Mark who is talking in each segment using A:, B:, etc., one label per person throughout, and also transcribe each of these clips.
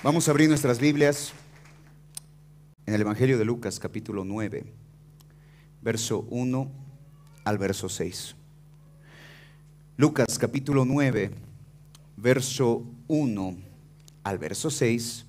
A: Vamos a abrir nuestras Biblias en el Evangelio de Lucas, capítulo 9, verso 1 al verso 6. Lucas, capítulo 9, verso 1 al verso 6,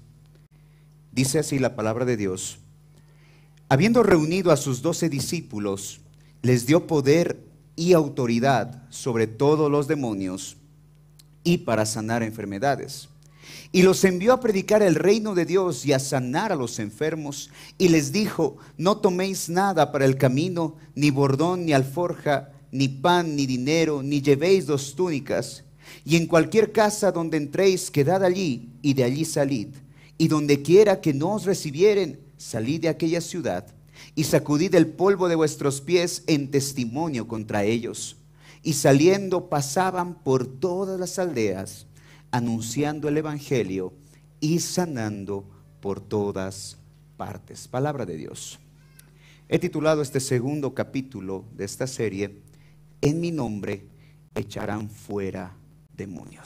A: dice así la palabra de Dios. Habiendo reunido a sus 12 discípulos, les dio poder y autoridad sobre todos los demonios y para sanar enfermedades. Y los envió a predicar el reino de Dios y a sanar a los enfermos. Y les dijo: no toméis nada para el camino, ni bordón, ni alforja, ni pan, ni dinero, ni llevéis 2 túnicas. Y en cualquier casa donde entréis, quedad allí, y de allí salid. Y donde quiera que no os recibieren, salid de aquella ciudad, y sacudid el polvo de vuestros pies en testimonio contra ellos. Y saliendo pasaban por todas las aldeas, anunciando el evangelio y sanando por todas partes. Palabra de Dios. He titulado este segundo capítulo de esta serie: en mi nombre echarán fuera demonios.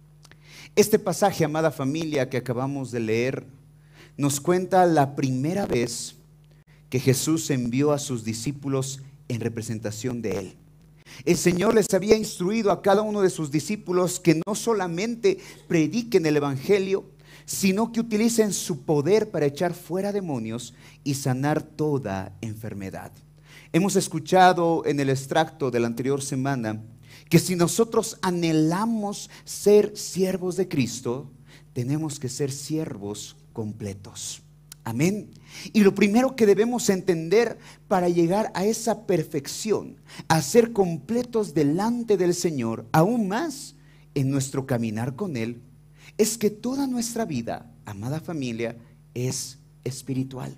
A: Este pasaje, amada familia, que acabamos de leer, nos cuenta la primera vez que Jesús envió a sus discípulos en representación de Él. El Señor les había instruido a cada uno de sus discípulos que no solamente prediquen el evangelio, sino que utilicen su poder para echar fuera demonios y sanar toda enfermedad. Hemos escuchado en el extracto de la anterior semana que si nosotros anhelamos ser siervos de Cristo, tenemos que ser siervos completos. Amén. Y lo primero que debemos entender para llegar a esa perfección, a ser completos delante del Señor, aún más en nuestro caminar con Él, es que toda nuestra vida, amada familia, es espiritual.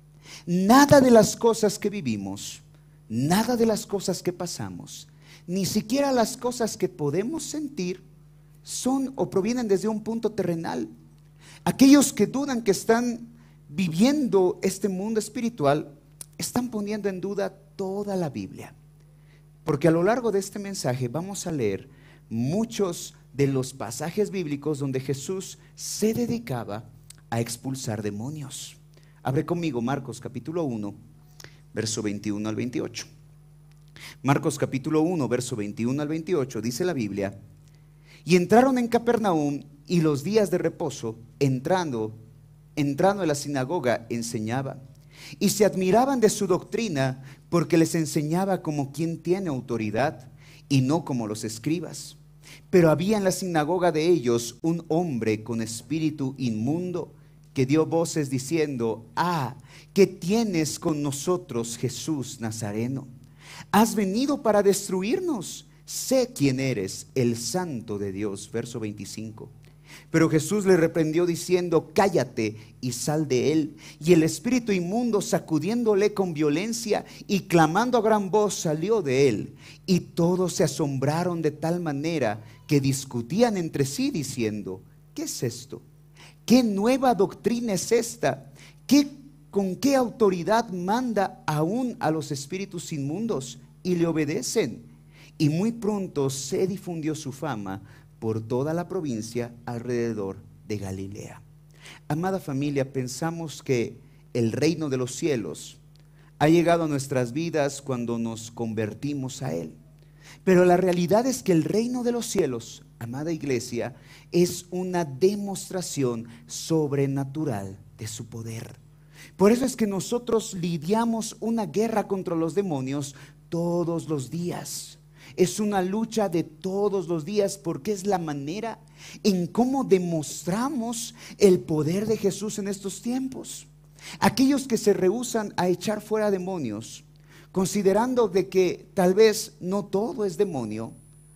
A: Nada de las cosas que vivimos, nada de las cosas que pasamos, ni siquiera las cosas que podemos sentir, son o provienen desde un punto terrenal. Aquellos que dudan que están viviendo este mundo espiritual están poniendo en duda toda la Biblia, porque a lo largo de este mensaje vamos a leer muchos de los pasajes bíblicos donde Jesús se dedicaba a expulsar demonios. Abre conmigo Marcos capítulo 1, verso 21 al 28. Marcos capítulo 1, verso 21 al 28, dice la Biblia: y entraron en Capernaum, y los días de reposo, entrando en la sinagoga, enseñaba. Y se admiraban de su doctrina, porque les enseñaba como quien tiene autoridad, y no como los escribas. Pero había en la sinagoga de ellos un hombre con espíritu inmundo, que dio voces diciendo: ¿qué tienes con nosotros, Jesús Nazareno? ¿Has venido para destruirnos? Sé quién eres, el Santo de Dios. Verso 25. Pero Jesús le reprendió diciendo: cállate y sal de él. Y el espíritu inmundo, sacudiéndole con violencia y clamando a gran voz, salió de él. Y todos se asombraron de tal manera que discutían entre sí diciendo: ¿qué es esto? ¿Qué nueva doctrina es esta? ¿Con qué autoridad manda aún a los espíritus inmundos y le obedecen? Y muy pronto se difundió su fama por toda la provincia alrededor de Galilea. Amada familia, pensamos que el reino de los cielos ha llegado a nuestras vidas cuando nos convertimos a Él. Pero la realidad es que el reino de los cielos, amada iglesia, es una demostración sobrenatural de su poder. Por eso es que nosotros lidiamos una guerra contra los demonios todos los días. Es una lucha de todos los días, porque es la manera en cómo demostramos el poder de Jesús en estos tiempos. Aquellos que se rehúsan a echar fuera demonios, considerando de que tal vez no todo es demonio,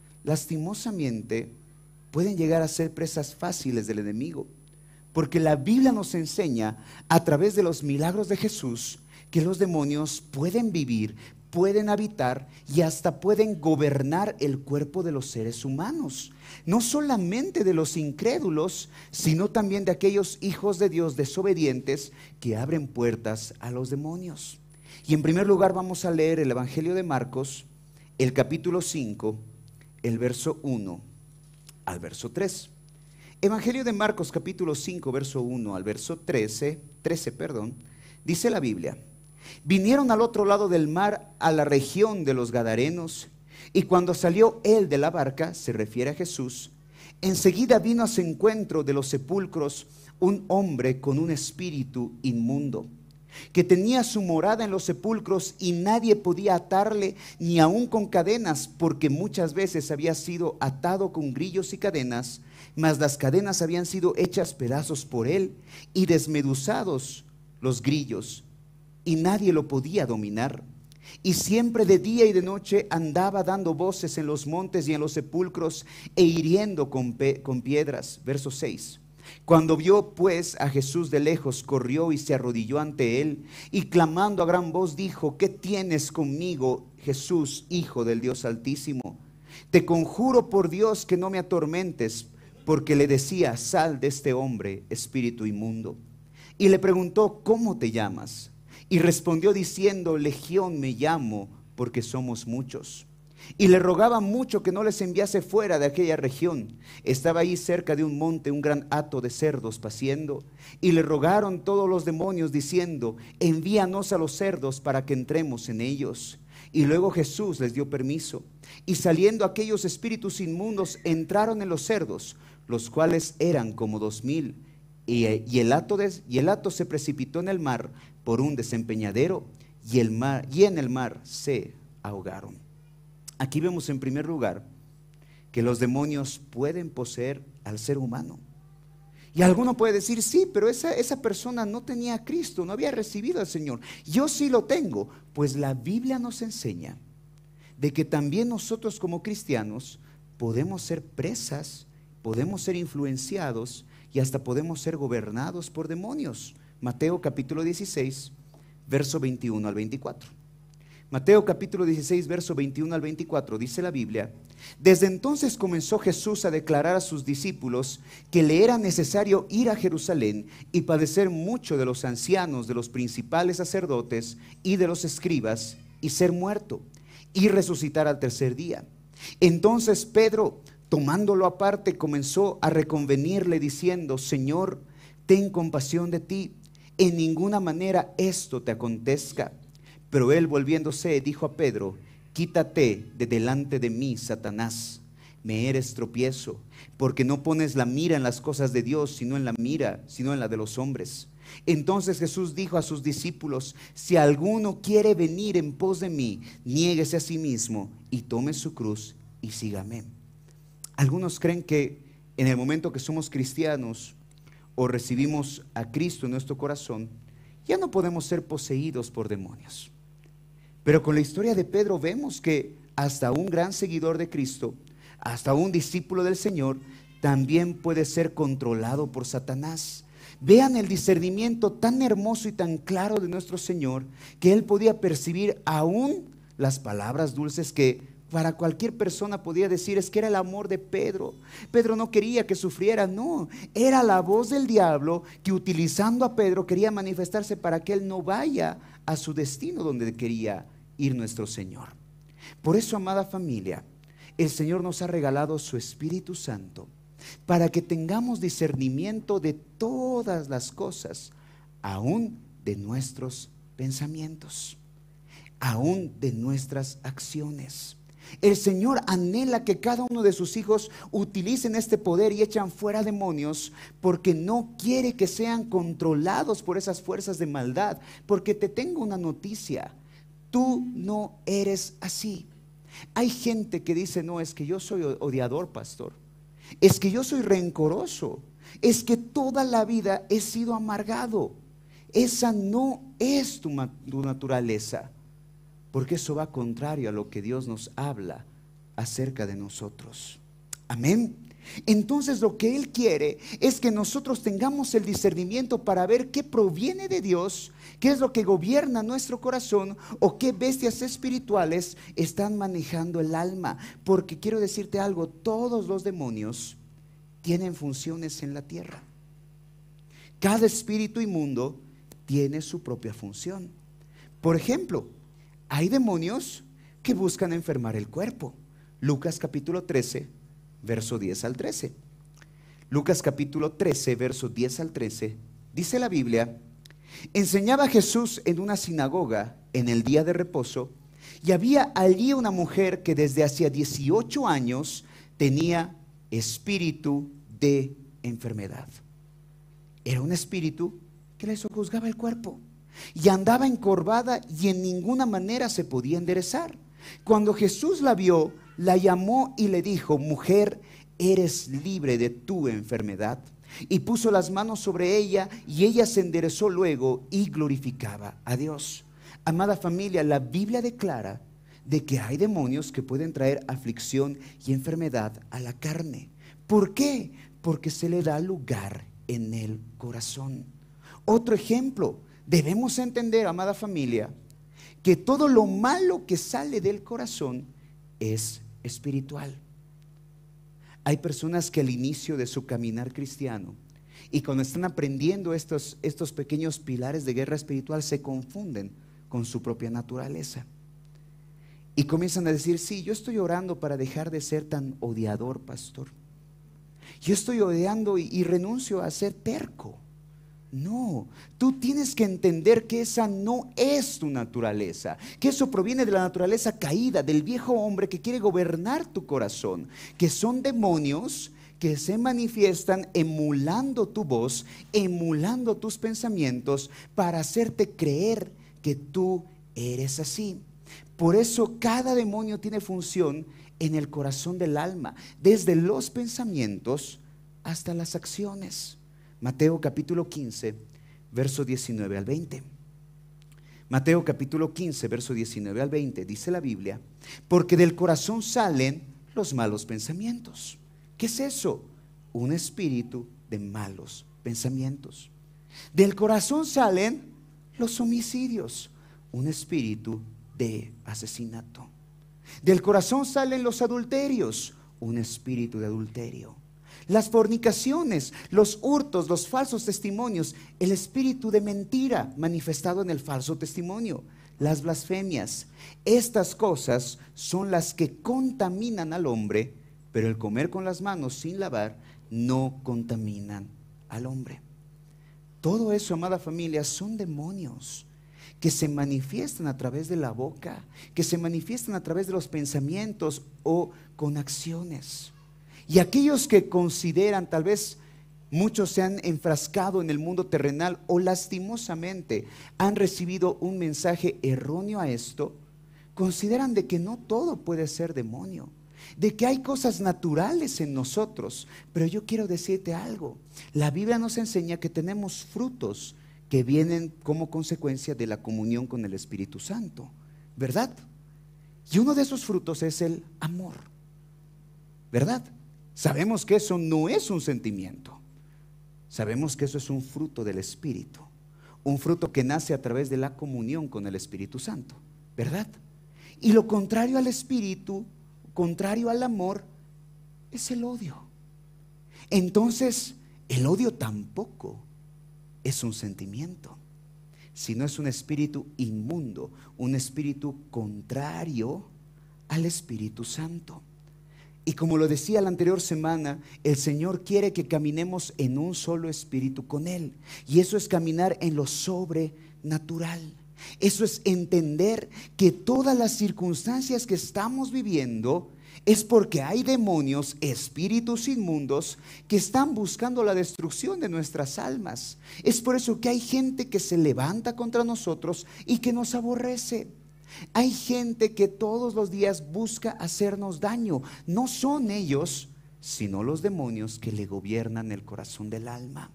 A: lastimosamente pueden llegar a ser presas fáciles del enemigo, porque la Biblia nos enseña a través de los milagros de Jesús que los demonios pueden vivir, pueden habitar y hasta pueden gobernar el cuerpo de los seres humanos. No solamente de los incrédulos, sino también de aquellos hijos de Dios desobedientes que abren puertas a los demonios. Y en primer lugar vamos a leer el Evangelio de Marcos, el capítulo 5, el verso 1 al verso 3. Evangelio de Marcos capítulo 5, verso 1 al verso 13, dice la Biblia: vinieron al otro lado del mar, a la región de los Gadarenos, y cuando salió él de la barca, se refiere a Jesús, enseguida vino a su encuentro de los sepulcros un hombre con un espíritu inmundo, que tenía su morada en los sepulcros, y nadie podía atarle ni aun con cadenas, porque muchas veces había sido atado con grillos y cadenas, mas las cadenas habían sido hechas pedazos por él y desmeduzados los grillos, y nadie lo podía dominar. Y siempre de día y de noche andaba dando voces en los montes y en los sepulcros, e hiriendo con piedras. Verso 6. Cuando vio pues a Jesús de lejos, corrió y se arrodilló ante él, y clamando a gran voz dijo: ¿qué tienes conmigo, Jesús, Hijo del Dios Altísimo? Te conjuro por Dios que no me atormentes. Porque le decía: sal de este hombre, espíritu inmundo. Y le preguntó: ¿cómo te llamas? Y respondió diciendo: Legión me llamo, porque somos muchos. Y le rogaba mucho que no les enviase fuera de aquella región. Estaba ahí cerca de un monte un gran hato de cerdos paciendo, y le rogaron todos los demonios diciendo: envíanos a los cerdos para que entremos en ellos. Y luego Jesús les dio permiso, y saliendo aquellos espíritus inmundos entraron en los cerdos, los cuales eran como 2000, y el hato se precipitó en el mar por un desempeñadero, y en el mar se ahogaron. Aquí vemos en primer lugar que los demonios pueden poseer al ser humano. Y alguno puede decir: sí, pero esa persona no tenía a Cristo, no había recibido al Señor. Yo sí lo tengo. Pues la Biblia nos enseña de que también nosotros como cristianos podemos ser presas, podemos ser influenciados y hasta podemos ser gobernados por demonios. Mateo capítulo 16, verso 21 al 24. Mateo capítulo 16, verso 21 al 24, dice la Biblia: desde entonces comenzó Jesús a declarar a sus discípulos que le era necesario ir a Jerusalén y padecer mucho de los ancianos, de los principales sacerdotes y de los escribas, y ser muerto y resucitar al tercer día. Entonces Pedro, tomándolo aparte, comenzó a reconvenirle diciendo: Señor, ten compasión de ti, en ninguna manera esto te acontezca. Pero él, volviéndose, dijo a Pedro: quítate de delante de mí, Satanás, me eres tropiezo, porque no pones la mira en las cosas de Dios, sino en la de los hombres. Entonces Jesús dijo a sus discípulos: si alguno quiere venir en pos de mí, niéguese a sí mismo y tome su cruz y sígame. Algunos creen que en el momento que somos cristianos o recibimos a Cristo en nuestro corazón, ya no podemos ser poseídos por demonios. Pero con la historia de Pedro vemos que hasta un gran seguidor de Cristo, hasta un discípulo del Señor, también puede ser controlado por Satanás. Vean el discernimiento tan hermoso y tan claro de nuestro Señor, que Él podía percibir aún las palabras dulces que para cualquier persona podía decir: es que era el amor de Pedro. Pedro no quería que sufriera, no, era la voz del diablo que, utilizando a Pedro, quería manifestarse para que él no vaya a su destino donde quería ir nuestro Señor. Por eso, amada familia, el Señor nos ha regalado su Espíritu Santo para que tengamos discernimiento de todas las cosas, aún de nuestros pensamientos, aún de nuestras acciones. El Señor anhela que cada uno de sus hijos utilicen este poder y echan fuera demonios, porque no quiere que sean controlados por esas fuerzas de maldad. Porque te tengo una noticia: tú no eres así. Hay gente que dice: no, es que yo soy odiador, pastor, es que yo soy rencoroso, es que toda la vida he sido amargado. Esa no es tu naturaleza, porque eso va contrario a lo que Dios nos habla acerca de nosotros. Amén. Entonces lo que Él quiere es que nosotros tengamos el discernimiento para ver qué proviene de Dios, qué es lo que gobierna nuestro corazón, o qué bestias espirituales están manejando el alma. Porque quiero decirte algo: todos los demonios tienen funciones en la tierra. Cada espíritu inmundo tiene su propia función. Por ejemplo, hay demonios que buscan enfermar el cuerpo. Lucas capítulo 13, verso 10 al 13. Lucas capítulo 13, versos 10 al 13, dice la Biblia: enseñaba Jesús en una sinagoga en el día de reposo, y había allí una mujer que desde hacía 18 años tenía espíritu de enfermedad. Era un espíritu que le sojuzgaba el cuerpo y andaba encorvada y en ninguna manera se podía enderezar. Cuando Jesús la vio, la llamó y le dijo: mujer, eres libre de tu enfermedad. Y puso las manos sobre ella y ella se enderezó luego y glorificaba a Dios. Amada familia, la Biblia declara de que hay demonios que pueden traer aflicción y enfermedad a la carne. ¿Por qué? Porque se le da lugar en el corazón. Otro ejemplo, debemos entender, amada familia, que todo lo malo que sale del corazón es espiritual. Hay personas que al inicio de su caminar cristiano y cuando están aprendiendo estos pequeños pilares de guerra espiritual, se confunden con su propia naturaleza y comienzan a decir: sí, yo estoy orando para dejar de ser tan odiador, pastor. Yo estoy odiando y renuncio a ser terco. No, tú tienes que entender que esa no es tu naturaleza, que eso proviene de la naturaleza caída, del viejo hombre que quiere gobernar tu corazón, que son demonios que se manifiestan emulando tu voz, emulando tus pensamientos para hacerte creer que tú eres así. Por eso cada demonio tiene función en el corazón del alma, desde los pensamientos hasta las acciones. Mateo capítulo 15, verso 19 al 20. Mateo capítulo 15, verso 19 al 20, dice la Biblia: porque del corazón salen los malos pensamientos. ¿Qué es eso? Un espíritu de malos pensamientos. Del corazón salen los homicidios, un espíritu de asesinato. Del corazón salen los adulterios, un espíritu de adulterio. Las fornicaciones, los hurtos, los falsos testimonios, el espíritu de mentira manifestado en el falso testimonio. Las blasfemias, estas cosas son las que contaminan al hombre, pero el comer con las manos sin lavar no contaminan al hombre. Todo eso, amada familia, son demonios que se manifiestan a través de la boca, que se manifiestan a través de los pensamientos o con acciones. Y aquellos que consideran, tal vez muchos se han enfrascado en el mundo terrenal o lastimosamente han recibido un mensaje erróneo a esto, consideran de que no todo puede ser demonio, de que hay cosas naturales en nosotros. Pero yo quiero decirte algo: la Biblia nos enseña que tenemos frutos que vienen como consecuencia de la comunión con el Espíritu Santo, ¿verdad? Y uno de esos frutos es el amor, ¿verdad? Sabemos que eso no es un sentimiento, sabemos que eso es un fruto del Espíritu, un fruto que nace a través de la comunión con el Espíritu Santo, ¿verdad? Y lo contrario al Espíritu, contrario al amor, es el odio. Entonces, el odio tampoco es un sentimiento, sino es un espíritu inmundo, un espíritu contrario al Espíritu Santo. Y como lo decía la anterior semana, el Señor quiere que caminemos en un solo espíritu con Él. Y eso es caminar en lo sobrenatural. Eso es entender que todas las circunstancias que estamos viviendo es porque hay demonios, espíritus inmundos que están buscando la destrucción de nuestras almas. Es por eso que hay gente que se levanta contra nosotros y que nos aborrece. Hay gente que todos los días busca hacernos daño. No son ellos, sino los demonios que le gobiernan el corazón del alma.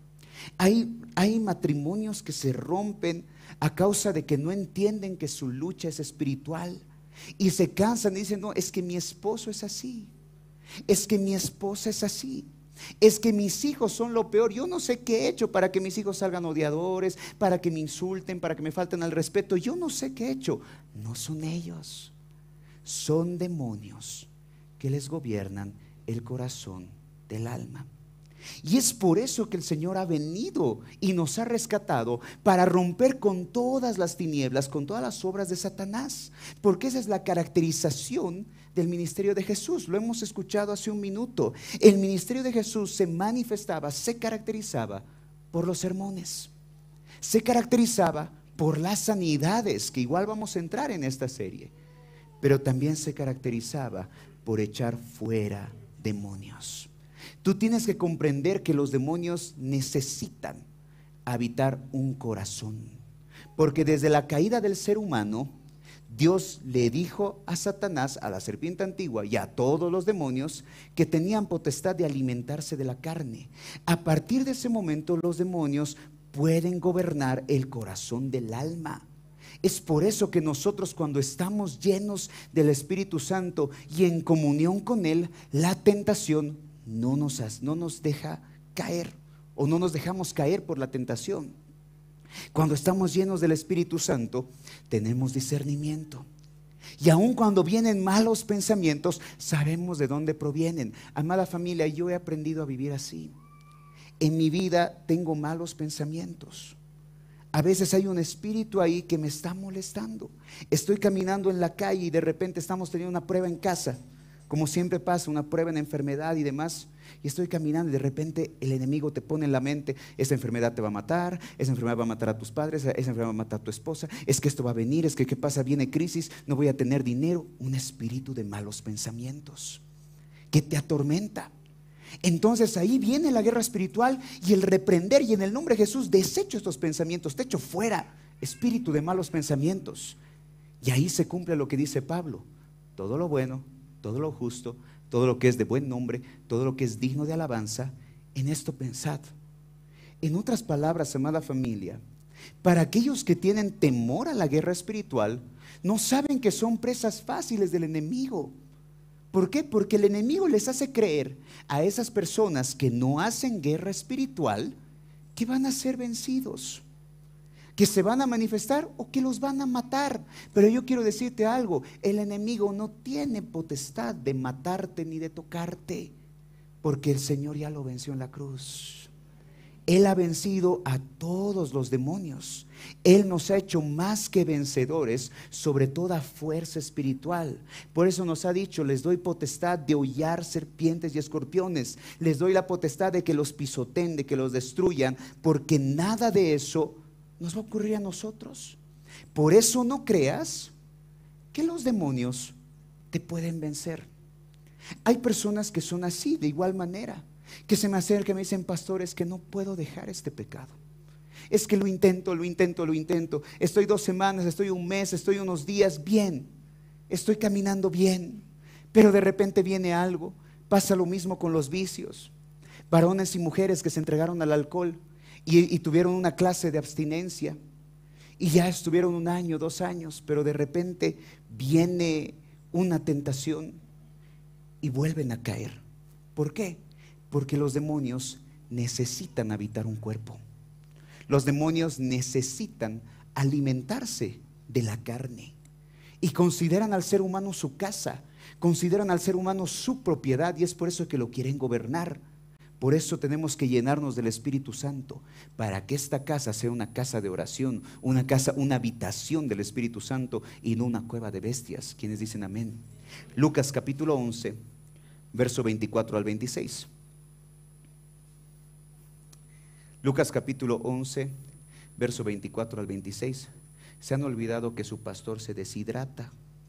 A: Hay matrimonios que se rompen a causa de que no entienden que su lucha es espiritual y se cansan y dicen: no, es que mi esposo es así, es que mi esposa es así, es que mis hijos son lo peor. Yo no sé qué he hecho para que mis hijos salgan odiadores, para que me insulten, para que me falten al respeto. Yo no sé qué he hecho. No son ellos, son demonios que les gobiernan el corazón del alma. Y es por eso que el Señor ha venido y nos ha rescatado para romper con todas las tinieblas, con todas las obras de Satanás. Porque esa es la caracterización del ministerio de Jesús. Lo hemos escuchado hace un minuto. El ministerio de Jesús se manifestaba, se caracterizaba por los sermones. Se caracterizaba por las sanidades, que igual vamos a entrar en esta serie. Pero también se caracterizaba por echar fuera demonios. Tú tienes que comprender que los demonios necesitan habitar un corazón, porque desde la caída del ser humano, Dios le dijo a Satanás, a la serpiente antigua y a todos los demonios que tenían potestad de alimentarse de la carne. A partir de ese momento, los demonios pueden gobernar el corazón del alma. Es por eso que nosotros, cuando estamos llenos del Espíritu Santo y en comunión con Él, la tentación no nos deja caer, o no nos dejamos caer por la tentación. Cuando estamos llenos del Espíritu Santo, tenemos discernimiento. Y aun cuando vienen malos pensamientos, sabemos de dónde provienen. Amada familia, yo he aprendido a vivir así. En mi vida tengo malos pensamientos. A veces hay un espíritu ahí que me está molestando. Estoy caminando en la calle y de repente estamos teniendo una prueba en casa, como siempre pasa, una prueba en enfermedad y demás. Y estoy caminando y de repente el enemigo te pone en la mente: esa enfermedad te va a matar, esa enfermedad va a matar a tus padres, esa enfermedad va a matar a tu esposa, es que esto va a venir, es que ¿qué pasa? Viene crisis, no voy a tener dinero. Un espíritu de malos pensamientos que te atormenta. Entonces ahí viene la guerra espiritual y el reprender, y en el nombre de Jesús desecho estos pensamientos, te echo fuera, espíritu de malos pensamientos. Y ahí se cumple lo que dice Pablo: todo lo bueno, todo lo justo, todo lo que es de buen nombre, todo lo que es digno de alabanza, en esto pensad. En otras palabras, amada familia, para aquellos que tienen temor a la guerra espiritual, no saben que son presas fáciles del enemigo. ¿Por qué? Porque el enemigo les hace creer a esas personas que no hacen guerra espiritual que van a ser vencidos, que se van a manifestar o que los van a matar. Pero yo quiero decirte algo: el enemigo no tiene potestad de matarte ni de tocarte, porque el Señor ya lo venció en la cruz. Él ha vencido a todos los demonios. Él nos ha hecho más que vencedores sobre toda fuerza espiritual. Por eso nos ha dicho: les doy potestad de hollar serpientes y escorpiones. Les doy la potestad de que los pisoteen, de que los destruyan, porque nada de eso nos va a ocurrir a nosotros. Por eso no creas que los demonios te pueden vencer. Hay personas que son así, de igual manera, que se me acercan y me dicen: pastor, es que no puedo dejar este pecado. Es que lo intento. Estoy 2 semanas, estoy un mes, estoy unos días bien, estoy caminando bien, pero de repente viene algo. Pasa lo mismo con los vicios. Varones y mujeres que se entregaron al alcohol y tuvieron una clase de abstinencia y ya estuvieron 1 año, 2 años, pero de repente viene una tentación y vuelven a caer. ¿Por qué? Porque los demonios necesitan habitar un cuerpo. Los demonios necesitan alimentarse de la carne y consideran al ser humano su casa, consideran al ser humano su propiedad, y es por eso que lo quieren gobernar. Por eso tenemos que llenarnos del Espíritu Santo, para que esta casa sea una casa de oración, una casa, una habitación del Espíritu Santo y no una cueva de bestias. ¿Quiénes dicen amén? Lucas capítulo 11, verso 24 al 26. Lucas capítulo 11, verso 24 al 26. Se han olvidado que su pastor se deshidrata,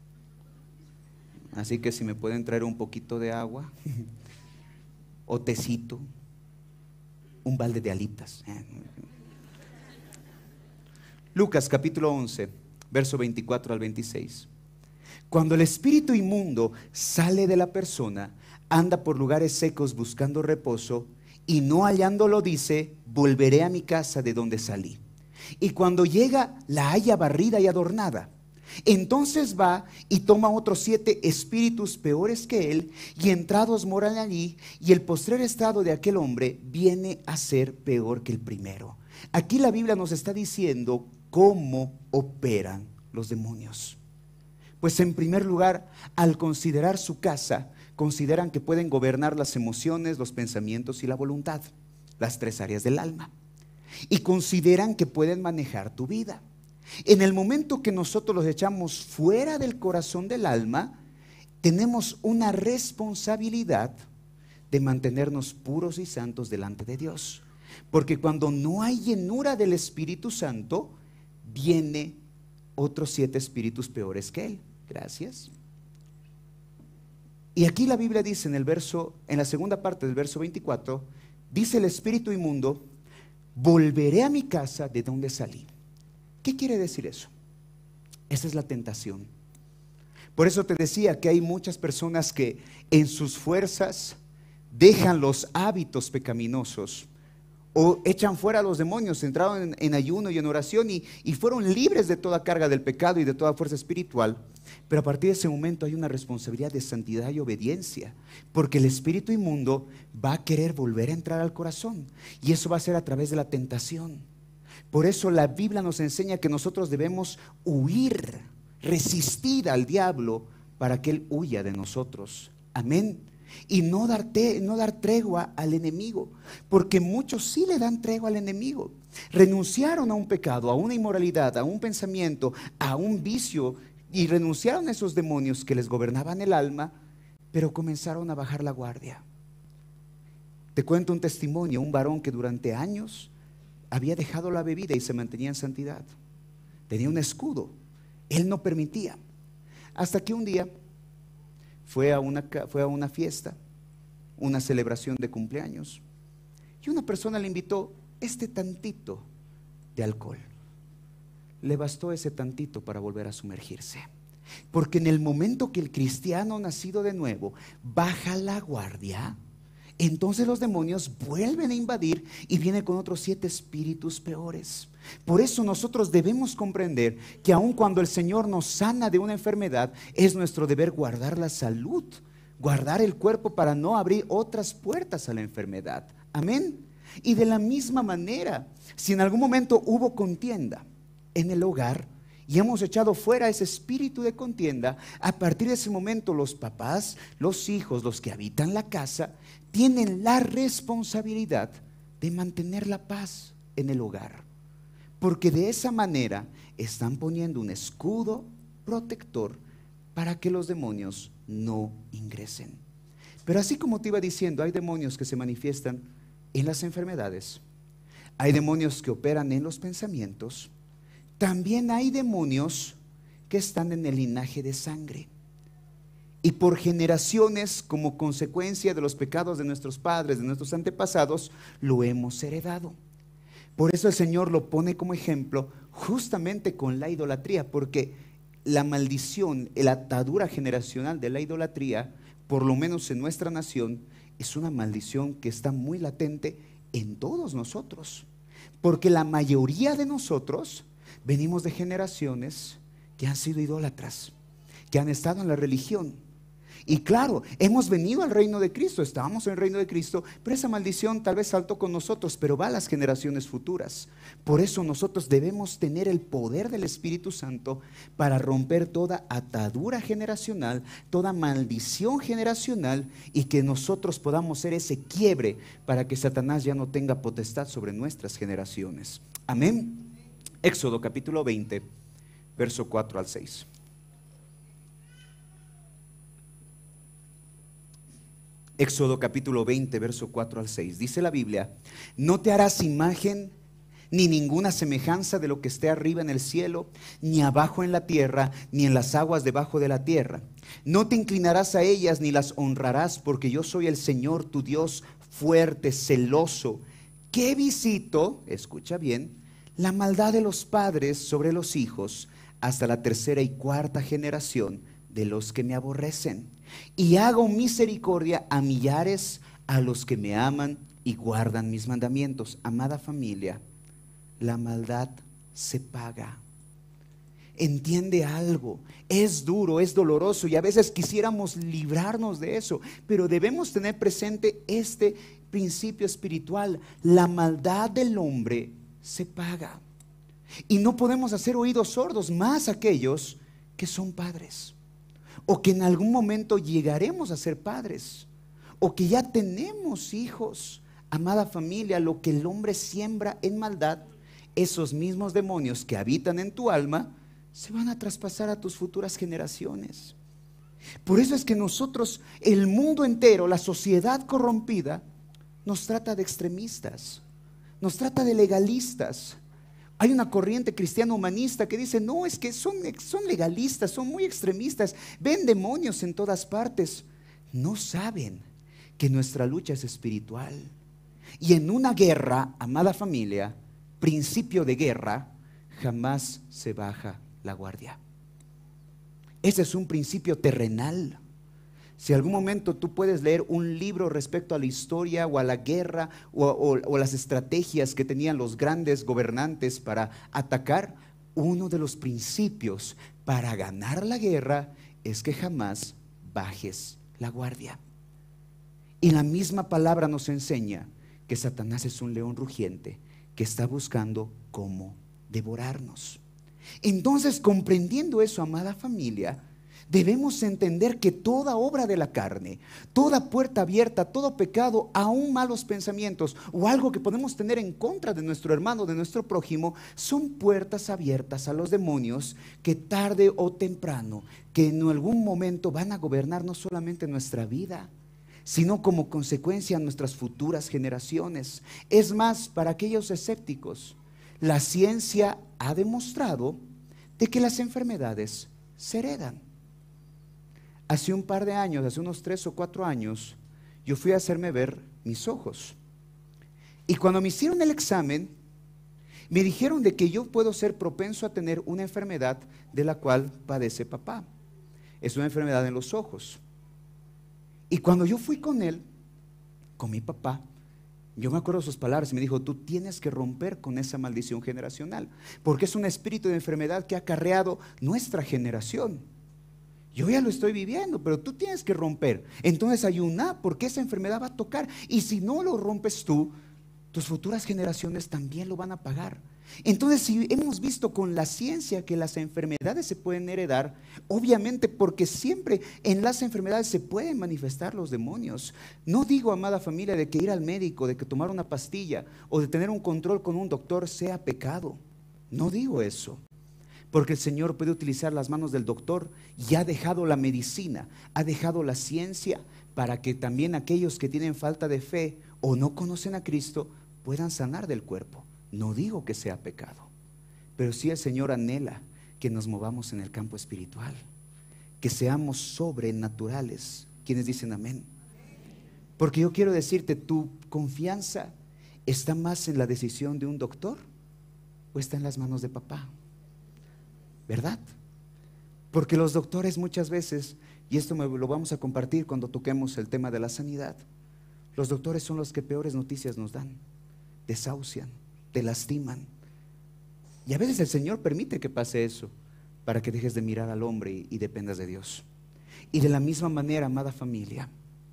A: así que si me pueden traer un poquito de agua o tecito, un balde de alitas. Lucas capítulo 11, verso 24 al 26. Cuando el espíritu inmundo sale de la persona, anda por lugares secos buscando reposo, y no hallándolo dice: volveré a mi casa de donde salí. Y cuando llega, la halla barrida y adornada. Entonces va y toma otros 7 espíritus peores que él, y entrados moran allí, y el postrer estado de aquel hombre viene a ser peor que el primero. Aquí la Biblia nos está diciendo cómo operan los demonios. Pues en primer lugar, al considerar su casa consideran que pueden gobernar las emociones, los pensamientos y la voluntad, las tres áreas del alma, y consideran que pueden manejar tu vida. En el momento que nosotros los echamos fuera del corazón del alma, tenemos una responsabilidad de mantenernos puros y santos delante de Dios. Porque cuando no hay llenura del Espíritu Santo, viene otros 7 espíritus peores que él. Gracias. Y aquí la Biblia dice en la segunda parte del verso 24, dice el espíritu inmundo: volveré a mi casa de donde salí. ¿Qué quiere decir eso? Esa es la tentación. Por eso te decía que hay muchas personas que en sus fuerzas dejan los hábitos pecaminosos o echan fuera a los demonios, entraron en ayuno y en oración y fueron libres de toda carga del pecado y de toda fuerza espiritual. Pero a partir de ese momento hay una responsabilidad de santidad y obediencia, porque el espíritu inmundo va a querer volver a entrar al corazón, y eso va a ser a través de la tentación. Por eso la Biblia nos enseña que nosotros debemos huir, resistir al diablo para que él huya de nosotros. Amén. Y no dar tregua al enemigo, porque muchos sí le dan tregua al enemigo. Renunciaron a un pecado, a una inmoralidad, a un pensamiento, a un vicio, y renunciaron a esos demonios que les gobernaban el alma, pero comenzaron a bajar la guardia. Te cuento un testimonio: un varón que durante años había dejado la bebida y se mantenía en santidad, tenía un escudo, él no permitía, hasta que un día fue a una fiesta, una celebración de cumpleaños, y una persona le invitó tantito de alcohol. Le bastó ese tantito para volver a sumergirse, porque en el momento que el cristiano nacido de nuevo baja la guardia, entonces los demonios vuelven a invadir y vienen con otros 7 espíritus peores. Por eso nosotros debemos comprender que aun cuando el Señor nos sana de una enfermedad, es nuestro deber guardar la salud, guardar el cuerpo para no abrir otras puertas a la enfermedad. Amén. Y de la misma manera, si en algún momento hubo contienda en el hogar y hemos echado fuera ese espíritu de contienda, a partir de ese momento los papás, los hijos, los que habitan la casa, tienen la responsabilidad de mantener la paz en el hogar, porque de esa manera están poniendo un escudo protector para que los demonios no ingresen. Pero así como te iba diciendo, hay demonios que se manifiestan en las enfermedades, hay demonios que operan en los pensamientos, también hay demonios que están en el linaje de sangre. Y por generaciones, como consecuencia de los pecados de nuestros padres, de nuestros antepasados, lo hemos heredado. Por eso el Señor lo pone como ejemplo justamente con la idolatría, porque la maldición, la atadura generacional de la idolatría, por lo menos en nuestra nación, es una maldición que está muy latente en todos nosotros. Porque la mayoría de nosotros venimos de generaciones que han sido idólatras, que han estado en la religión. Y claro, hemos venido al reino de Cristo, estábamos en el reino de Cristo, pero esa maldición tal vez saltó con nosotros, pero va a las generaciones futuras. Por eso nosotros debemos tener el poder del Espíritu Santo para romper toda atadura generacional, toda maldición generacional, y que nosotros podamos ser ese quiebre para que Satanás ya no tenga potestad sobre nuestras generaciones. Amén. Éxodo capítulo 20, verso 4 al 6. Éxodo capítulo 20, verso 4 al 6. Dice la Biblia: no te harás imagen ni ninguna semejanza de lo que esté arriba en el cielo, ni abajo en la tierra, ni en las aguas debajo de la tierra. No te inclinarás a ellas ni las honrarás, porque yo soy el Señor tu Dios, fuerte, celoso, que visito, escucha bien, la maldad de los padres sobre los hijos hasta la 3ª y 4ª generación de los que me aborrecen, y hago misericordia a millares a los que me aman y guardan mis mandamientos. Amada familia, la maldad se paga. Entiende algo, es duro, es doloroso, y a veces quisiéramos librarnos de eso, pero debemos tener presente este principio espiritual: la maldad del hombre se paga, y no podemos hacer oídos sordos, más aquellos que son padres. o que en algún momento llegaremos a ser padres, o que ya tenemos hijos. Amada familia, lo que el hombre siembra en maldad, esos mismos demonios que habitan en tu alma, se van a traspasar a tus futuras generaciones. Por eso es que nosotros, el mundo entero, la sociedad corrompida, nos trata de extremistas, nos trata de legalistas. Hay una corriente cristiana humanista que dice, no, es que son legalistas, son muy extremistas, ven demonios en todas partes. No saben que nuestra lucha es espiritual. Y en una guerra, amada familia, principio de guerra, jamás se baja la guardia. Ese es un principio terrenal. Si algún momento tú puedes leer un libro respecto a la historia o a la guerra o las estrategias que tenían los grandes gobernantes para atacar, uno de los principios para ganar la guerra es que jamás bajes la guardia. Y la misma palabra nos enseña que Satanás es un león rugiente que está buscando cómo devorarnos. Entonces, comprendiendo eso, amada familia, debemos entender que toda obra de la carne, toda puerta abierta, todo pecado, aún malos pensamientos o algo que podemos tener en contra de nuestro hermano, de nuestro prójimo, son puertas abiertas a los demonios que tarde o temprano, que en algún momento van a gobernar no solamente nuestra vida, sino como consecuencia nuestras futuras generaciones. Es más, para aquellos escépticos, la ciencia ha demostrado de que las enfermedades se heredan. Hace un par de años, hace unos 3 o 4 años, yo fui a hacerme ver mis ojos. Y cuando me hicieron el examen, me dijeron de que yo puedo ser propenso a tener una enfermedad de la cual padece papá. Es una enfermedad en los ojos. Y cuando yo fui con él, con mi papá, yo me acuerdo de sus palabras y me dijo, tú tienes que romper con esa maldición generacional, porque es un espíritu de enfermedad que ha acarreado nuestra generación. Yo ya lo estoy viviendo, pero tú tienes que romper. Entonces ayuna, porque esa enfermedad va a tocar. Y si no lo rompes tú, tus futuras generaciones también lo van a pagar. Entonces, si hemos visto con la ciencia que las enfermedades se pueden heredar, obviamente porque siempre en las enfermedades se pueden manifestar los demonios. No digo, amada familia, de que ir al médico, de que tomar una pastilla o de tener un control con un doctor sea pecado. No digo eso. Porque el Señor puede utilizar las manos del doctor y ha dejado la medicina, ha dejado la ciencia para que también aquellos que tienen falta de fe o no conocen a Cristo puedan sanar del cuerpo. No digo que sea pecado, pero sí el Señor anhela que nos movamos en el campo espiritual, que seamos sobrenaturales. ¿Quiénes dicen amén? Porque yo quiero decirte, ¿tu confianza está más en la decisión de un doctor o está en las manos de papá? ¿Verdad? Porque los doctores muchas veces, y esto lo vamos a compartir cuando toquemos el tema de la sanidad, los doctores son los que peores noticias nos dan, desahucian, te lastiman. Y a veces el Señor permite que pase eso para que dejes de mirar al hombre y dependas de Dios. Y de la misma manera, amada familia,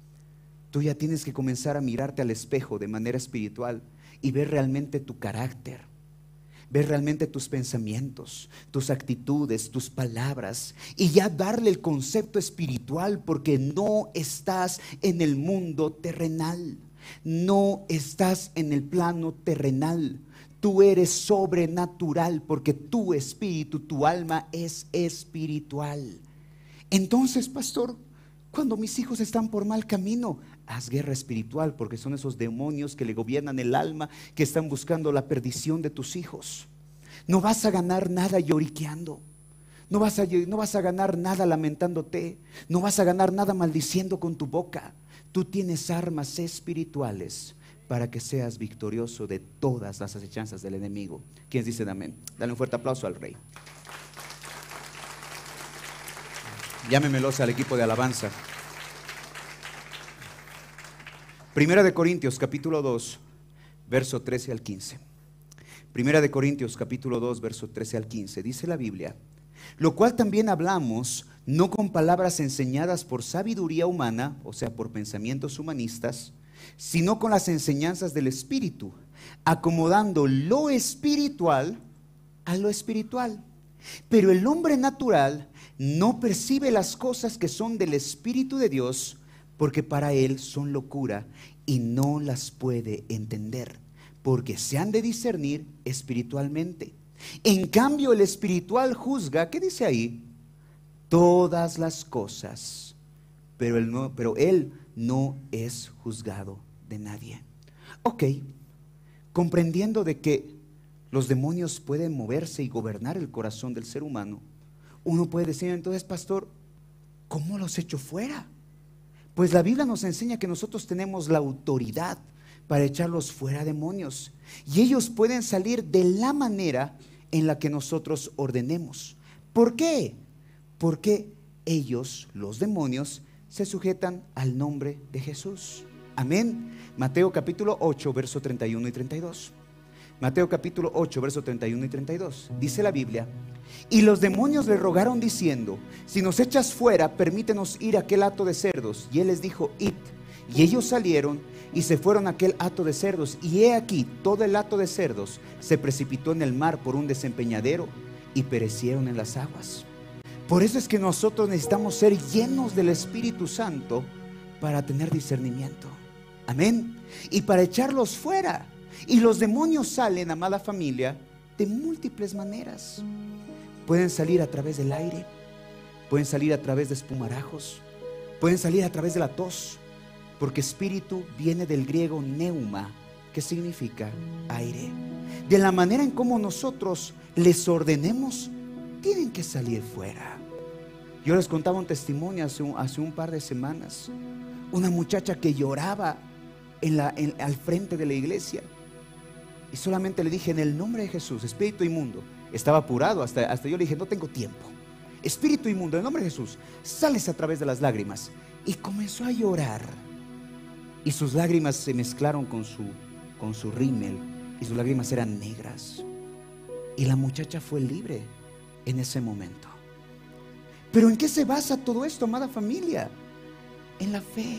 A: tú ya tienes que comenzar a mirarte al espejo de manera espiritual y ver realmente tu carácter. Ver realmente tus pensamientos, tus actitudes, tus palabras y ya darle el concepto espiritual, porque no estás en el mundo terrenal, no estás en el plano terrenal. Tú eres sobrenatural porque tu espíritu, tu alma es espiritual. Entonces, pastor, cuando mis hijos están por mal camino, haz guerra espiritual, porque son esos demonios que le gobiernan el alma, que están buscando la perdición de tus hijos. No vas a ganar nada lloriqueando, no vas a ganar nada lamentándote, no vas a ganar nada maldiciendo con tu boca. Tú tienes armas espirituales para que seas victorioso de todas las acechanzas del enemigo. ¿Quiénes dicen amén? Dale un fuerte aplauso al Rey. Llámemelos al equipo de alabanza. Primera de Corintios capítulo 2, verso 13 al 15. Primera de Corintios capítulo 2, verso 13 al 15. Dice la Biblia: lo cual también hablamos, no con palabras enseñadas por sabiduría humana, o sea, por pensamientos humanistas, sino con las enseñanzas del Espíritu, acomodando lo espiritual a lo espiritual. Pero el hombre natural no percibe las cosas que son del Espíritu de Dios, porque para él son locura y no las puede entender, porque se han de discernir espiritualmente. En cambio, el espiritual juzga, ¿qué dice ahí? Todas las cosas, pero él no es juzgado de nadie. Ok, comprendiendo de que los demonios pueden moverse y gobernar el corazón del ser humano, uno puede decir entonces, pastor, ¿cómo los echo fuera? Pues la Biblia nos enseña que nosotros tenemos la autoridad para echarlos fuera demonios, y ellos pueden salir de la manera en la que nosotros ordenemos. ¿Por qué? Porque ellos, los demonios, se sujetan al nombre de Jesús. Amén. Mateo capítulo 8, verso 31 y 32. Mateo capítulo 8, verso 31 y 32. Dice la Biblia: y los demonios le rogaron diciendo: si nos echas fuera, permítenos ir a aquel hato de cerdos. Y él les dijo: id. Y ellos salieron y se fueron a aquel hato de cerdos. Y he aquí, todo el hato de cerdos se precipitó en el mar por un desempeñadero y perecieron en las aguas. Por eso es que nosotros necesitamos ser llenos del Espíritu Santo para tener discernimiento. Amén. Y para echarlos fuera. Y los demonios salen, amada familia, de múltiples maneras. Pueden salir a través del aire, pueden salir a través de espumarajos, pueden salir a través de la tos, porque espíritu viene del griego neuma, que significa aire. De la manera en cómo nosotros les ordenemos, tienen que salir fuera. Yo les contaba un testimonio hace un par de semanas. Una muchacha que lloraba al frente de la iglesia, y solamente le dije: en el nombre de Jesús, espíritu inmundo. Estaba apurado, hasta yo le dije: no tengo tiempo. Espíritu inmundo, en el nombre de Jesús, sales a través de las lágrimas. Y comenzó a llorar, y sus lágrimas se mezclaron con su rímel, y sus lágrimas eran negras. Y la muchacha fue libre en ese momento. Pero ¿en qué se basa todo esto, amada familia? En la fe.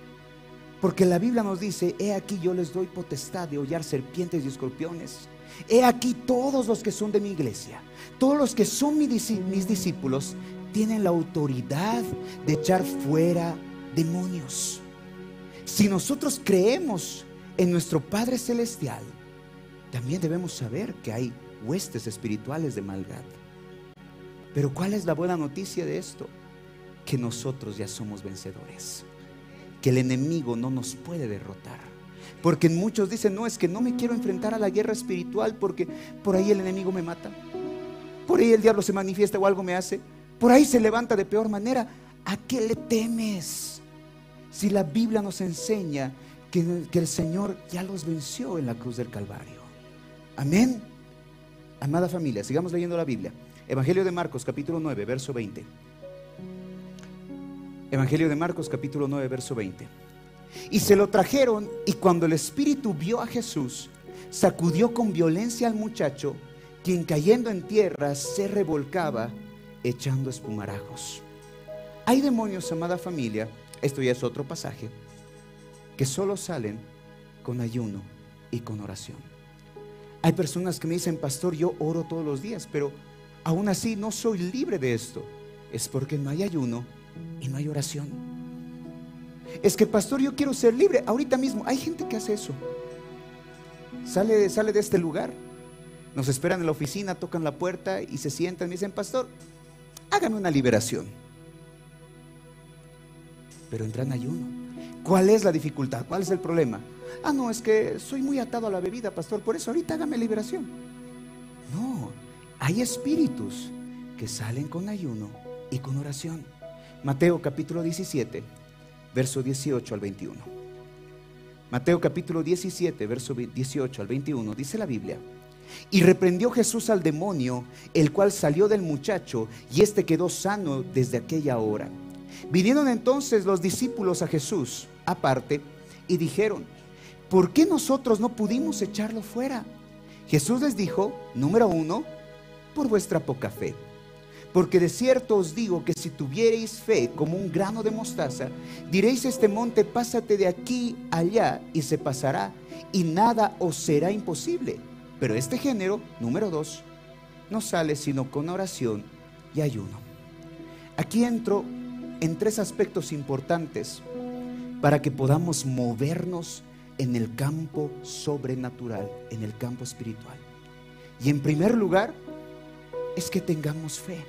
A: Porque la Biblia nos dice: he aquí yo les doy potestad de hollar serpientes y escorpiones. He aquí todos los que son de mi iglesia, todos los que son mis discípulos, tienen la autoridad de echar fuera demonios. Si nosotros creemos en nuestro Padre Celestial, también debemos saber que hay huestes espirituales de maldad. Pero ¿cuál es la buena noticia de esto? Que nosotros ya somos vencedores, que el enemigo no nos puede derrotar. Porque muchos dicen: no, es que no me quiero enfrentar a la guerra espiritual porque por ahí el enemigo me mata, por ahí el diablo se manifiesta o algo me hace, por ahí se levanta de peor manera. ¿A qué le temes? Si la Biblia nos enseña que el Señor ya los venció en la cruz del Calvario. Amén. Amada familia, sigamos leyendo la Biblia. Evangelio de Marcos capítulo 9, verso 20. Evangelio de Marcos capítulo 9, verso 20. Y se lo trajeron, y cuando el espíritu vio a Jesús, sacudió con violencia al muchacho, quien cayendo en tierra se revolcaba echando espumarajos. Hay demonios, amada familia, esto ya es otro pasaje, que solo salen con ayuno y con oración. Hay personas que me dicen: pastor, yo oro todos los días, pero aún así no soy libre de esto. Es porque no hay ayuno y no hay oración. Es que, pastor, yo quiero ser libre ahorita mismo. Hay gente que hace eso. Sale de este lugar, nos esperan en la oficina, tocan la puerta y se sientan y me dicen: pastor, hágame una liberación. Pero entra en ayuno. ¿Cuál es la dificultad? ¿Cuál es el problema? No, es que soy muy atado a la bebida, pastor, por eso ahorita hágame liberación. No, hay espíritus que salen con ayuno y con oración. Mateo capítulo 17, verso 18 al 21. Mateo capítulo 17, verso 18 al 21, dice la Biblia: y reprendió Jesús al demonio, el cual salió del muchacho, y éste quedó sano desde aquella hora. Vinieron entonces los discípulos a Jesús aparte y dijeron: ¿por qué nosotros no pudimos echarlo fuera? Jesús les dijo: número 1, por vuestra poca fe. Porque de cierto os digo que si tuviereis fe como un grano de mostaza, diréis a este monte: pásate de aquí allá, y se pasará, y nada os será imposible. Pero este género, número 2, no sale sino con oración y ayuno. Aquí entro en 3 aspectos importantes para que podamos movernos en el campo sobrenatural, en el campo espiritual. Y en primer lugar, es que tengamos fe.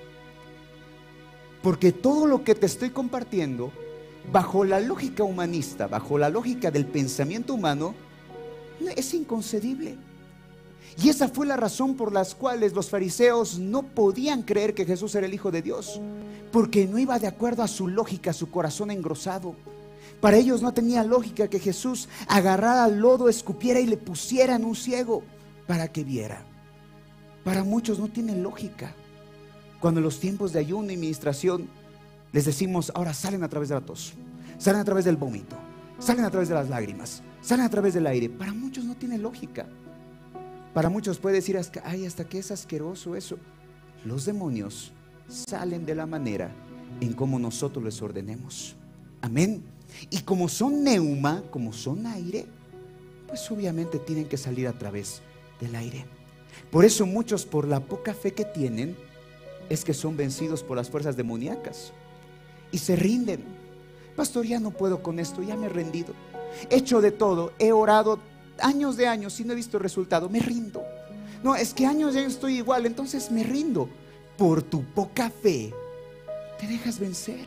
A: Porque todo lo que te estoy compartiendo, bajo la lógica humanista, bajo la lógica del pensamiento humano, es inconcebible. Y esa fue la razón por las cuales los fariseos no podían creer que Jesús era el Hijo de Dios, porque no iba de acuerdo a su lógica, a su corazón engrosado. Para ellos no tenía lógica que Jesús agarrara lodo, escupiera y le pusiera en un ciego para que viera. Para muchos no tiene lógica. Cuando en los tiempos de ayuno y ministración les decimos, ahora salen a través de la tos, salen a través del vómito, salen a través de las lágrimas, salen a través del aire. Para muchos no tiene lógica. Para muchos puede decir, ay, hasta que es asqueroso eso. Los demonios salen de la manera en cómo nosotros les ordenemos. Amén. Y como son neuma, como son aire, pues obviamente tienen que salir a través del aire. Por eso muchos, por la poca fe que tienen, es que son vencidos por las fuerzas demoníacas y se rinden. Pastor, ya no puedo con esto, ya me he rendido. He hecho de todo, he orado años de años y no he visto resultado, me rindo. No, es que años de años estoy igual, entonces me rindo. Por tu poca fe te dejas vencer.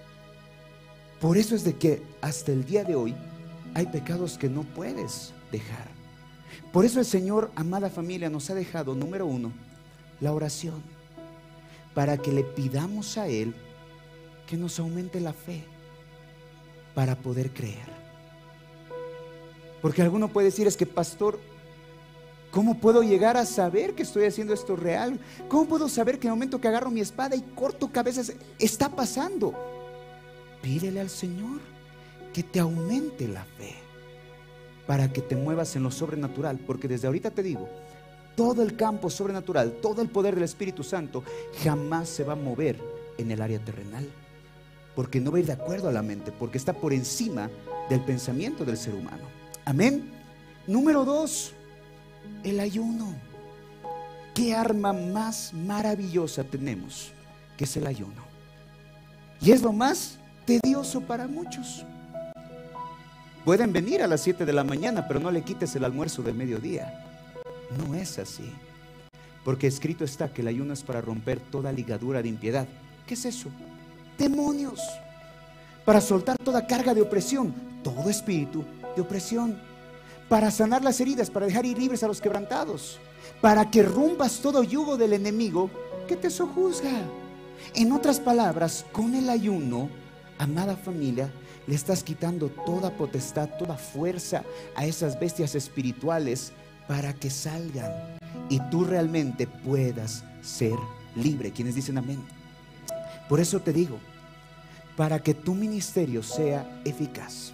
A: Por eso es de que hasta el día de hoy hay pecados que no puedes dejar. Por eso el Señor, amada familia, nos ha dejado, número 1, la oración, para que le pidamos a Él que nos aumente la fe para poder creer. Porque alguno puede decir, es que pastor, ¿cómo puedo llegar a saber que estoy haciendo esto real? ¿Cómo puedo saber que en el momento que agarro mi espada y corto cabezas está pasando? Pídele al Señor que te aumente la fe para que te muevas en lo sobrenatural. Porque desde ahorita te digo, todo el campo sobrenatural, todo el poder del Espíritu Santo jamás se va a mover en el área terrenal, porque no va a ir de acuerdo a la mente, porque está por encima del pensamiento del ser humano. Amén. Número 2, el ayuno. ¿Qué arma más maravillosa tenemos? Que es el ayuno. Y es lo más tedioso para muchos. Pueden venir a las 7 de la mañana, pero no le quites el almuerzo del mediodía. No es así, porque escrito está que el ayuno es para romper toda ligadura de impiedad. ¿Qué es eso? Demonios. Para soltar toda carga de opresión, todo espíritu de opresión, para sanar las heridas, para dejar ir libres a los quebrantados, para que rompas todo yugo del enemigo que te sojuzga. En otras palabras, con el ayuno, amada familia, le estás quitando toda potestad, toda fuerza a esas bestias espirituales para que salgan y tú realmente puedas ser libre. ¿Quiénes dicen amén? Por eso te digo, para que tu ministerio sea eficaz,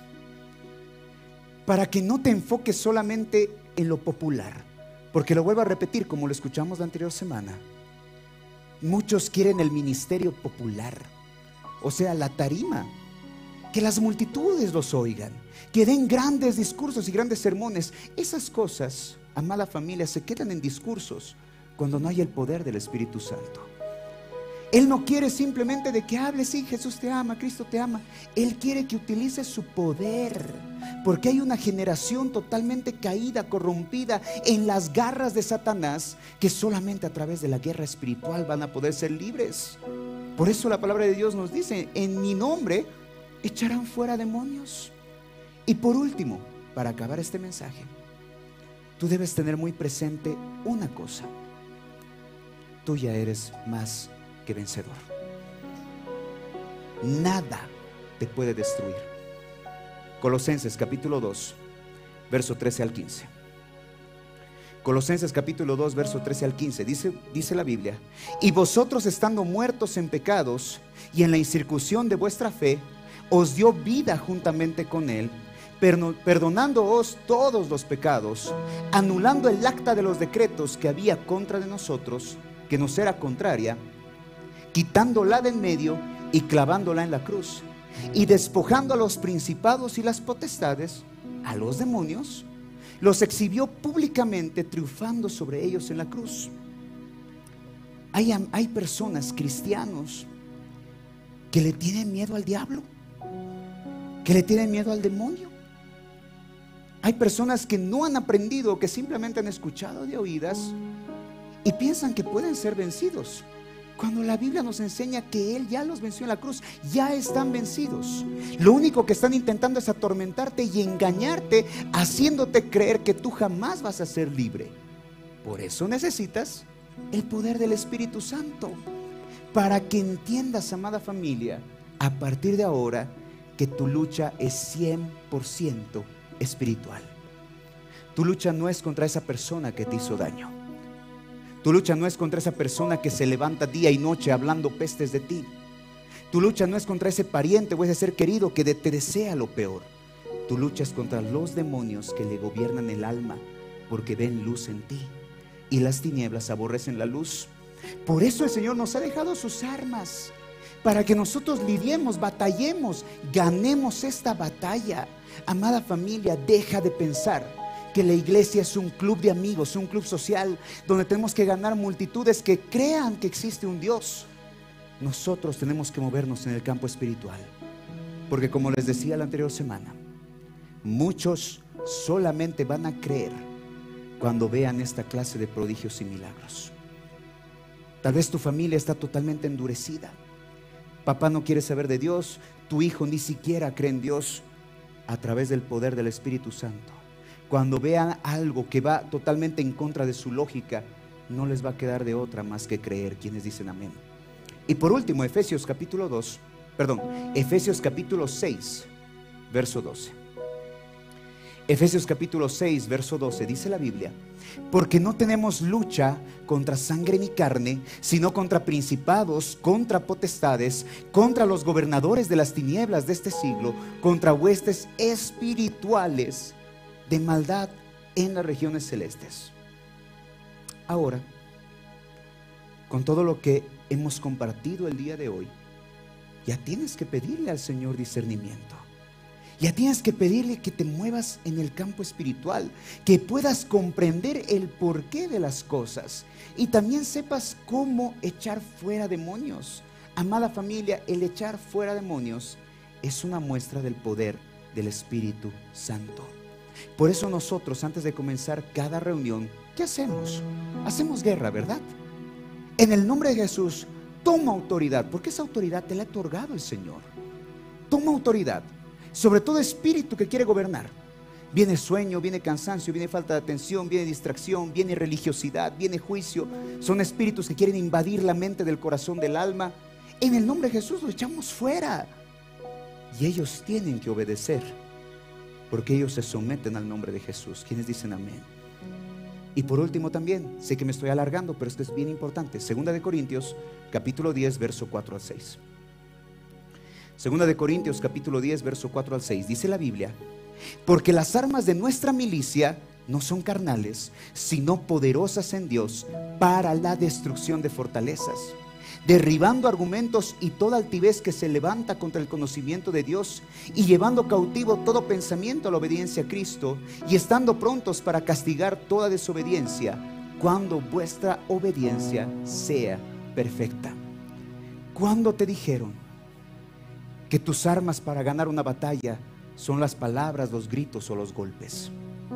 A: para que no te enfoques solamente en lo popular, porque lo vuelvo a repetir como lo escuchamos la anterior semana, muchos quieren el ministerio popular, o sea, la tarima, que las multitudes los oigan, que den grandes discursos y grandes sermones. Esas cosas, amada familia, se quedan en discursos cuando no hay el poder del Espíritu Santo. Él no quiere simplemente de que hables, sí, Jesús te ama, Cristo te ama. Él quiere que utilices su poder, porque hay una generación totalmente caída, corrompida en las garras de Satanás, que solamente a través de la guerra espiritual van a poder ser libres. Por eso la palabra de Dios nos dice, en mi nombre echarán fuera demonios. Y por último, para acabar este mensaje, tú debes tener muy presente una cosa: tú ya eres más que vencedor. Nada te puede destruir. Colosenses capítulo 2, verso 13 al 15. Colosenses capítulo 2, verso 13 al 15. Dice la Biblia: y vosotros, estando muertos en pecados y en la incircuncisión de vuestra fe, os dio vida juntamente con Él, perdonándoos todos los pecados, anulando el acta de los decretos que había contra de nosotros, que nos era contraria, quitándola de en medio y clavándola en la cruz, y despojando a los principados y las potestades, a los demonios, los exhibió públicamente, triunfando sobre ellos en la cruz. Hay personas, cristianos, que le tienen miedo al diablo, que le tienen miedo al demonio. Hay personas que no han aprendido, que simplemente han escuchado de oídas y piensan que pueden ser vencidos, cuando la Biblia nos enseña que Él ya los venció en la cruz. Ya están vencidos. Lo único que están intentando es atormentarte y engañarte, haciéndote creer que tú jamás vas a ser libre. Por eso necesitas el poder del Espíritu Santo, para que entiendas, amada familia, a partir de ahora, que tu lucha es 100% espiritual. Tu lucha no es contra esa persona que te hizo daño. Tu lucha no es contra esa persona que se levanta día y noche hablando pestes de ti. Tu lucha no es contra ese pariente o ese ser querido que te desea lo peor. Tu lucha es contra los demonios que le gobiernan el alma, porque ven luz en ti y las tinieblas aborrecen la luz. Por eso el Señor nos ha dejado sus armas, para que nosotros lidiemos, batallemos, ganemos esta batalla. Amada familia, deja de pensar que la iglesia es un club de amigos, un club social, donde tenemos que ganar multitudes que crean que existe un Dios. Nosotros tenemos que movernos en el campo espiritual, porque como les decía la anterior semana, muchos solamente van a creer cuando vean esta clase de prodigios y milagros. Tal vez tu familia está totalmente endurecida. Papá no quiere saber de Dios, tu hijo ni siquiera cree en Dios. A través del poder del Espíritu Santo, cuando vean algo que va totalmente en contra de su lógica, no les va a quedar de otra más que creer. ¿Quiénes dicen amén? Y por último, Efesios capítulo 6, verso 12. Efesios capítulo 6, verso 12, dice la Biblia: porque no tenemos lucha contra sangre ni carne, sino contra principados, contra potestades, contra los gobernadores de las tinieblas de este siglo, contra huestes espirituales de maldad en las regiones celestes. Ahora, con todo lo que hemos compartido el día de hoy, ya tienes que pedirle al Señor discernimiento. Ya tienes que pedirle que te muevas en el campo espiritual, que puedas comprender el porqué de las cosas y también sepas cómo echar fuera demonios. Amada familia, el echar fuera demonios es una muestra del poder del Espíritu Santo. Por eso nosotros, antes de comenzar cada reunión, ¿qué hacemos? Hacemos guerra, ¿verdad? En el nombre de Jesús, toma autoridad, porque esa autoridad te la ha otorgado el Señor. Toma autoridad sobre todo espíritu que quiere gobernar. Viene sueño, viene cansancio, viene falta de atención, viene distracción, viene religiosidad, viene juicio. Son espíritus que quieren invadir la mente del corazón del alma. En el nombre de Jesús lo echamos fuera. Y ellos tienen que obedecer, porque ellos se someten al nombre de Jesús. ¿Quiénes dicen amén? Y por último también, sé que me estoy alargando, pero esto es bien importante. Segunda de Corintios, capítulo 10, verso 4 al 6. Segunda de Corintios capítulo 10 verso 4 al 6, dice la Biblia: porque las armas de nuestra milicia no son carnales, sino poderosas en Dios para la destrucción de fortalezas, derribando argumentos y toda altivez que se levanta contra el conocimiento de Dios, y llevando cautivo todo pensamiento a la obediencia a Cristo, y estando prontos para castigar toda desobediencia cuando vuestra obediencia sea perfecta. ¿Cuándo te dijeron que tus armas para ganar una batalla son las palabras, los gritos o los golpes?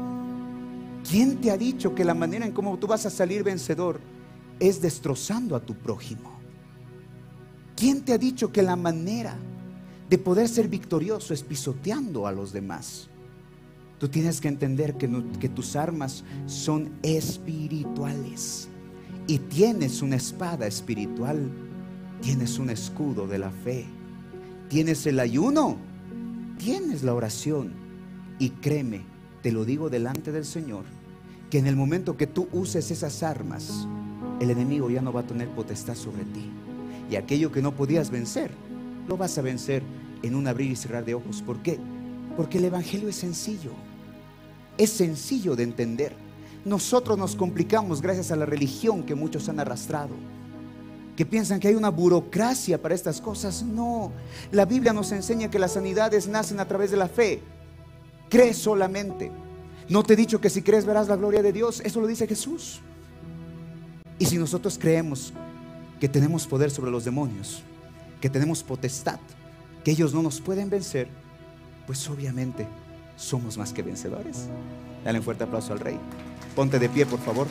A: ¿Quién te ha dicho que la manera en cómo tú vas a salir vencedor es destrozando a tu prójimo? ¿Quién te ha dicho que la manera de poder ser victorioso es pisoteando a los demás? Tú tienes que entender que tus armas son espirituales, y tienes una espada espiritual, tienes un escudo de la fe, tienes el ayuno, tienes la oración. Y créeme, te lo digo delante del Señor, que en el momento que tú uses esas armas, el enemigo ya no va a tener potestad sobre ti. Y aquello que no podías vencer, lo vas a vencer en un abrir y cerrar de ojos. ¿Por qué? Porque el evangelio es sencillo de entender. Nosotros nos complicamos gracias a la religión que muchos han arrastrado, que piensan que hay una burocracia para estas cosas. No, la Biblia nos enseña que las sanidades nacen a través de la fe. Cree solamente. No te he dicho que si crees verás la gloria de Dios. Eso lo dice Jesús. Y si nosotros creemos que tenemos poder sobre los demonios, que tenemos potestad, que ellos no nos pueden vencer, pues obviamente somos más que vencedores. Dale un fuerte aplauso al Rey. Ponte de pie, por favor.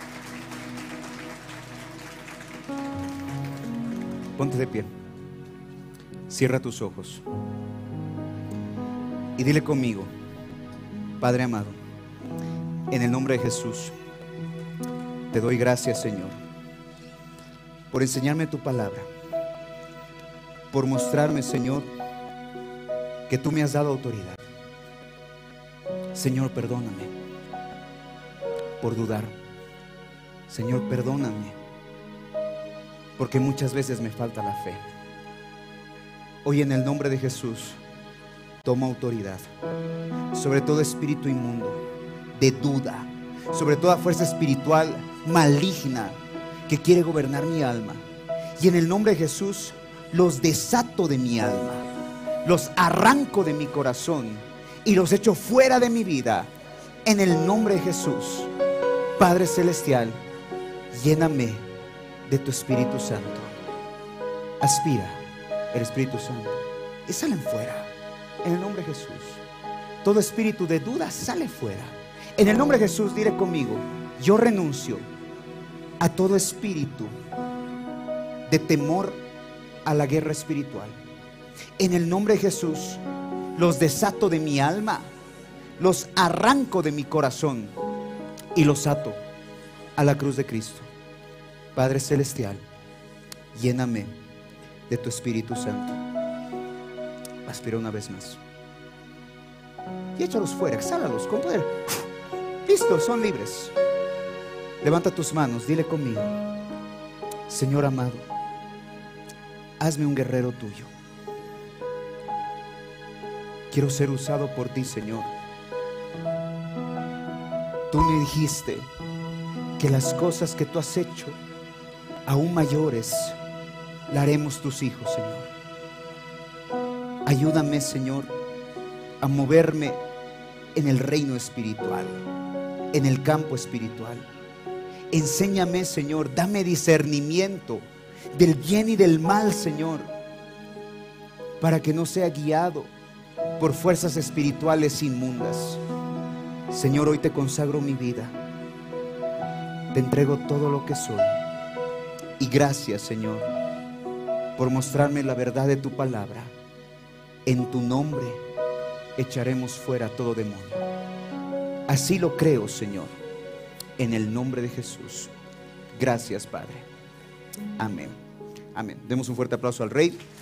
A: Ponte de pie. Cierra tus ojos y dile conmigo: Padre amado, en el nombre de Jesús, te doy gracias, Señor, por enseñarme tu palabra, por mostrarme, Señor, que tú me has dado autoridad. Señor, perdóname por dudar. Señor, perdóname porque muchas veces me falta la fe. Hoy, en el nombre de Jesús, tomo autoridad sobre todo espíritu inmundo de duda, sobre toda fuerza espiritual maligna que quiere gobernar mi alma. Y en el nombre de Jesús los desato de mi alma, los arranco de mi corazón y los echo fuera de mi vida. En el nombre de Jesús, Padre Celestial, lléname de tu Espíritu Santo. Aspira el Espíritu Santo y salen fuera. En el nombre de Jesús, todo espíritu de duda sale fuera. En el nombre de Jesús, dile conmigo: yo renuncio a todo espíritu de temor a la guerra espiritual. En el nombre de Jesús, los desato de mi alma, los arranco de mi corazón y los ato a la cruz de Cristo. Padre Celestial, lléname de tu Espíritu Santo. Aspira una vez más y échalos fuera, exhálalos con poder. Listo, son libres. Levanta tus manos, dile conmigo: Señor amado, hazme un guerrero tuyo. Quiero ser usado por ti, Señor. Tú me dijiste que las cosas que tú has hecho, aún mayores, la haremos tus hijos, Señor. Ayúdame, Señor, a moverme en el reino espiritual, en el campo espiritual. Enséñame, Señor, dame discernimiento del bien y del mal, Señor, para que no sea guiado por fuerzas espirituales inmundas. Señor, hoy te consagro mi vida, te entrego todo lo que soy. Y gracias, Señor, por mostrarme la verdad de tu palabra. En tu nombre echaremos fuera todo demonio. Así lo creo, Señor, en el nombre de Jesús. Gracias, Padre. Amén. Amén. Demos un fuerte aplauso al Rey.